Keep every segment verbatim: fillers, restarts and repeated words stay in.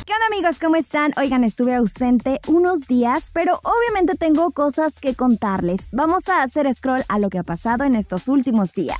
¿Qué onda, amigos? ¿Cómo están? Oigan, estuve ausente unos días, pero obviamente tengo cosas que contarles. Vamos a hacer scroll a lo que ha pasado en estos últimos días.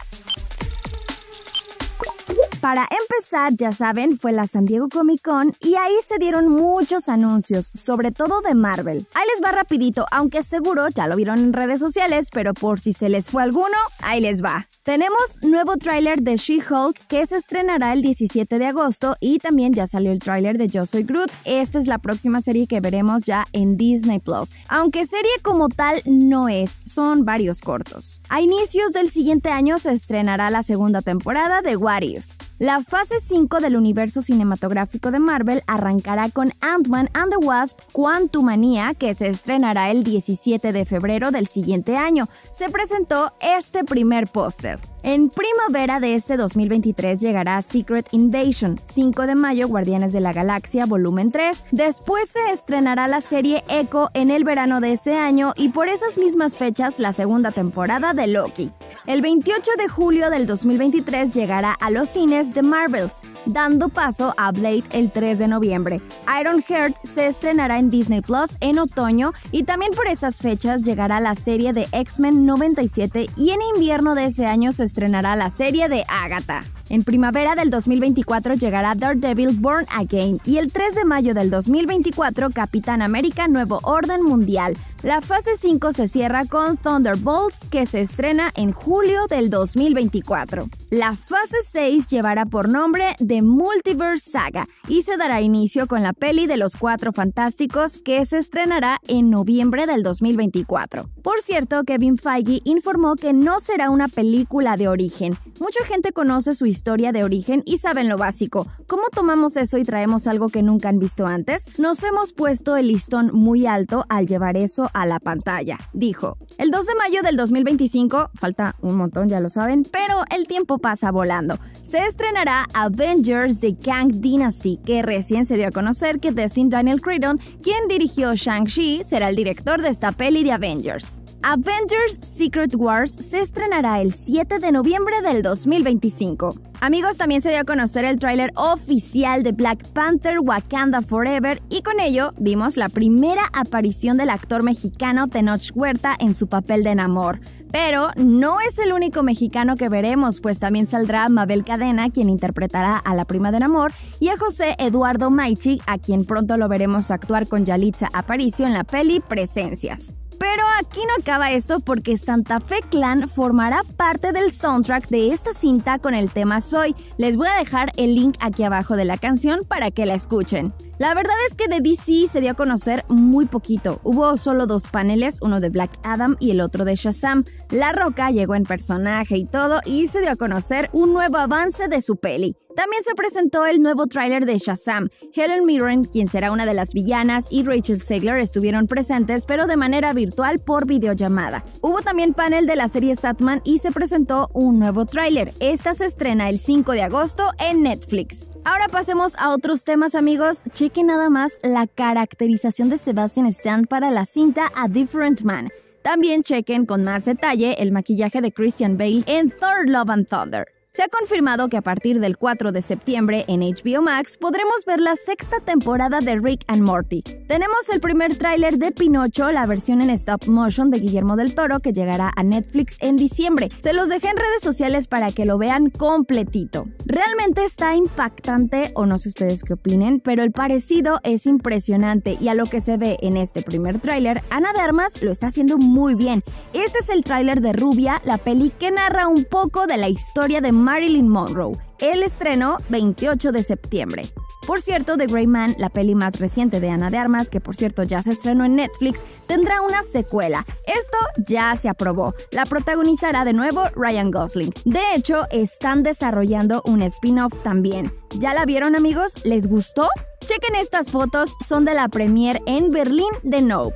Para empezar, ya saben, fue la San Diego Comic Con y ahí se dieron muchos anuncios, sobre todo de Marvel. Ahí les va rapidito, aunque seguro ya lo vieron en redes sociales, pero por si se les fue alguno, ahí les va. Tenemos nuevo tráiler de She-Hulk que se estrenará el diecisiete de agosto y también ya salió el tráiler de Yo Soy Groot. Esta es la próxima serie que veremos ya en Disney Plus. Aunque serie como tal no es, son varios cortos. A inicios del siguiente año se estrenará la segunda temporada de What If. La fase cinco del universo cinematográfico de Marvel arrancará con Ant-Man and the Wasp: Quantumania, que se estrenará el diecisiete de febrero del siguiente año. Se presentó este primer póster. En primavera de este dos mil veintitrés llegará Secret Invasion, cinco de mayo Guardianes de la Galaxia volumen tres, después se estrenará la serie Echo en el verano de ese año y por esas mismas fechas la segunda temporada de Loki. El veintiocho de julio del dos mil veintitrés llegará a los cines The Marvels, dando paso a Blade el tres de noviembre. Ironheart se estrenará en Disney Plus en otoño y también por esas fechas llegará la serie de X-Men noventa y siete y en invierno de ese año se estrenará la serie de Agatha. En primavera del dos mil veinticuatro llegará Daredevil Born Again y el tres de mayo del dos mil veinticuatro Capitán América Nuevo Orden Mundial. La fase cinco se cierra con Thunderbolts, que se estrena en julio del dos mil veinticuatro. La fase seis llevará por nombre The Multiverse Saga y se dará inicio con la peli de los Cuatro Fantásticos, que se estrenará en noviembre del dos mil veinticuatro. Por cierto, Kevin Feige informó que no será una película de origen. Mucha gente conoce su historia de origen y saben lo básico. ¿Cómo tomamos eso y traemos algo que nunca han visto antes? Nos hemos puesto el listón muy alto al llevar eso a la pantalla, dijo. El dos de mayo del dos mil veinticinco, falta un montón, ya lo saben, pero el tiempo pasa volando. Se estrenará Avengers The Kang Dynasty, que recién se dio a conocer que Destin Daniel Cretton, quien dirigió Shang-Chi, será el director de esta peli de Avengers. Avengers Secret Wars se estrenará el siete de noviembre del dos mil veinticinco. Amigos, también se dio a conocer el tráiler oficial de Black Panther Wakanda Forever y con ello vimos la primera aparición del actor mexicano Tenoch Huerta en su papel de Namor. Pero no es el único mexicano que veremos, pues también saldrá Mabel Cadena, quien interpretará a la prima de Namor, y a José Eduardo Maichi, a quien pronto lo veremos actuar con Yalitza Aparicio en la peli Presencias. Pero aquí no acaba esto porque Santa Fe Clan formará parte del soundtrack de esta cinta con el tema Soy. Les voy a dejar el link aquí abajo de la canción para que la escuchen. La verdad es que de D C se dio a conocer muy poquito. Hubo solo dos paneles, uno de Black Adam y el otro de Shazam. La Roca llegó en personaje y todo y se dio a conocer un nuevo avance de su peli. También se presentó el nuevo tráiler de Shazam. Helen Mirren, quien será una de las villanas, y Rachel Zegler estuvieron presentes, pero de manera virtual por videollamada. Hubo también panel de la serie Sandman y se presentó un nuevo tráiler. Esta se estrena el cinco de agosto en Netflix. Ahora pasemos a otros temas, amigos. Chequen nada más la caracterización de Sebastian Stan para la cinta A Different Man. También chequen con más detalle el maquillaje de Christian Bale en Thor Love and Thunder. Se ha confirmado que a partir del cuatro de septiembre en H B O Max podremos ver la sexta temporada de Rick and Morty. Tenemos el primer tráiler de Pinocho, la versión en stop motion de Guillermo del Toro, que llegará a Netflix en diciembre. Se los dejé en redes sociales para que lo vean completito. Realmente está impactante, o no sé ustedes qué opinen, pero el parecido es impresionante y a lo que se ve en este primer tráiler, Ana de Armas lo está haciendo muy bien. Este es el tráiler de Rubia, la peli que narra un poco de la historia de Marilyn Monroe. El estreno veintiocho de septiembre. Por cierto, The Gray Man, la peli más reciente de Ana de Armas, que por cierto ya se estrenó en Netflix, tendrá una secuela. Esto ya se aprobó. La protagonizará de nuevo Ryan Gosling. De hecho, están desarrollando un spin-off también. ¿Ya la vieron, amigos? ¿Les gustó? Chequen estas fotos, son de la premiere en Berlín de Nope.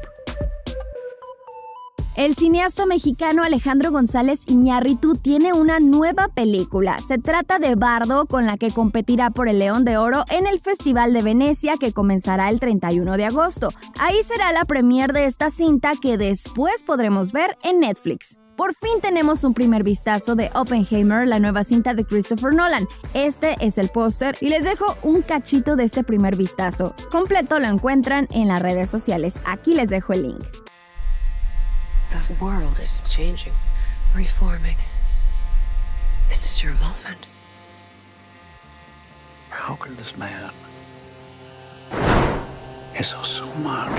El cineasta mexicano Alejandro González Iñárritu tiene una nueva película. Se trata de Bardo, con la que competirá por el León de Oro en el Festival de Venecia, que comenzará el treinta y uno de agosto. Ahí será la premier de esta cinta que después podremos ver en Netflix. Por fin tenemos un primer vistazo de Oppenheimer, la nueva cinta de Christopher Nolan. Este es el póster y les dejo un cachito de este primer vistazo. Completo lo encuentran en las redes sociales. Aquí les dejo el link. The world is changing, reforming. This is your moment. How could this man hiss us so much?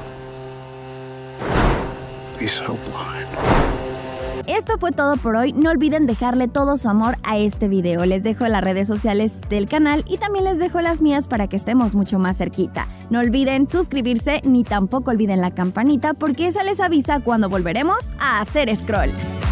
Be so blind. Esto fue todo por hoy. No olviden dejarle todo su amor a este video. Les dejo las redes sociales del canal y también les dejo las mías para que estemos mucho más cerquita. No olviden suscribirse ni tampoco olviden la campanita porque esa les avisa cuando volveremos a hacer scroll.